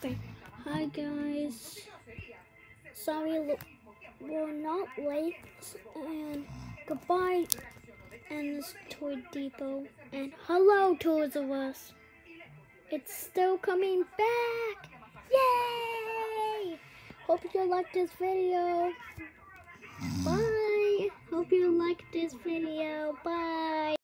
Okay, hi guys. Sorry we're not late, and goodbye, and this Toy Depot, and hello Toys of Us. It's still coming back. Yay! Hope you liked this video. Bye. Hope you liked this video. Bye.